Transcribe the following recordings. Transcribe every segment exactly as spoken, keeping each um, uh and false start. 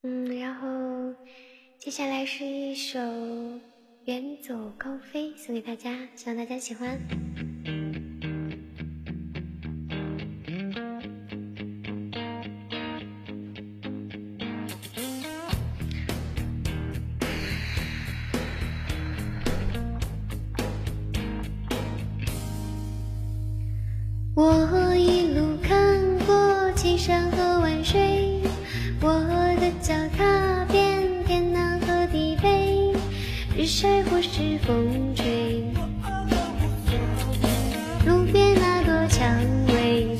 嗯，然后接下来是一首《远走高飞》，送给大家，希望大家喜欢。我一路看过千山和万水，我的脚踏遍天南和地北，日晒或是风吹，路边那朵蔷薇，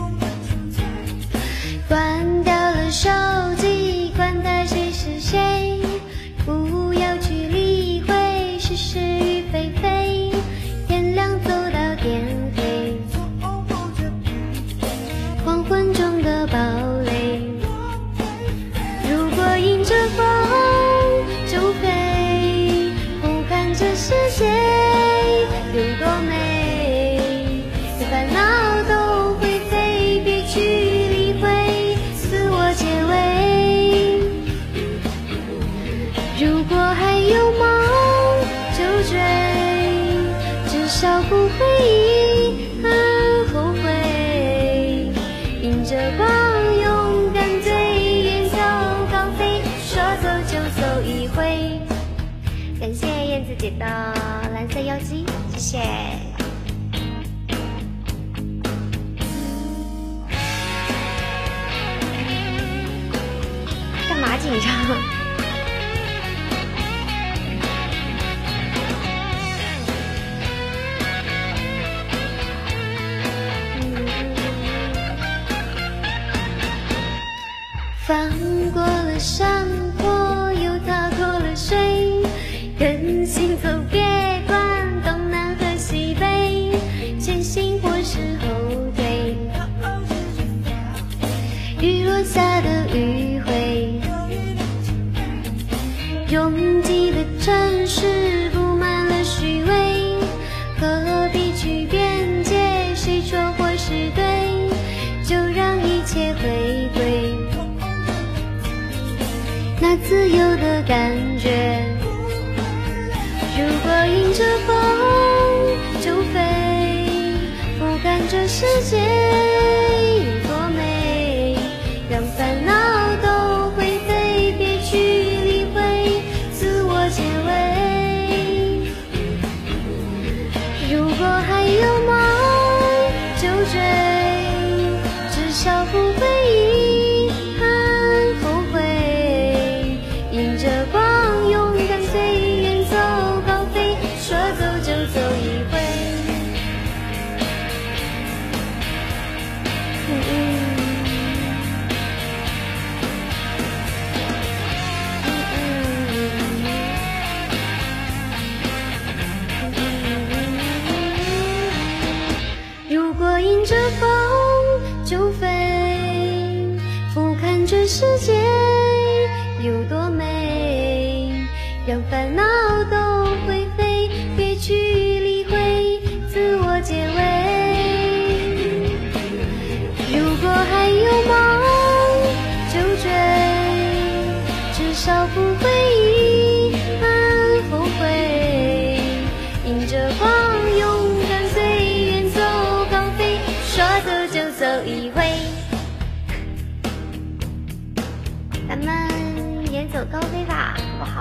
关掉了手机，管它谁是谁，不要去理会是是与非非，天亮走到天黑，黄昏中的堡垒，如果迎着风就飞，不看这世界有多美，烦恼都会飞，别去理会，自我结尾。如果还有梦就追，至少不会遗憾后悔，迎着光勇敢对，远走高飞，说走就走一回。感谢燕子姐的蓝色妖姬，谢谢。干嘛紧张？翻过了山坡，又踏过了水，跟行走别管东南和西北，前行或是后退，雨落下的迂回，拥挤的城市布满了虚伪，何必去辩解谁错或是对，就让一切回归那自由的感觉。如果迎着风就飞，不看这世界有多美，让烦恼都会飞，别去理会，自我结尾。如果还有梦就追，至少不会遗憾后悔，迎着光勇敢飞，远走高飞，说走就走一回。嗯嗯如果迎着风就飞，不看这世界有多美，让烦恼都会飞，别去理会，自我结尾。如果还有梦就追，至少不会遗憾后悔，迎着光勇敢飞，远走高飞，说走就走一回。咱们远走高飞吧，好不好？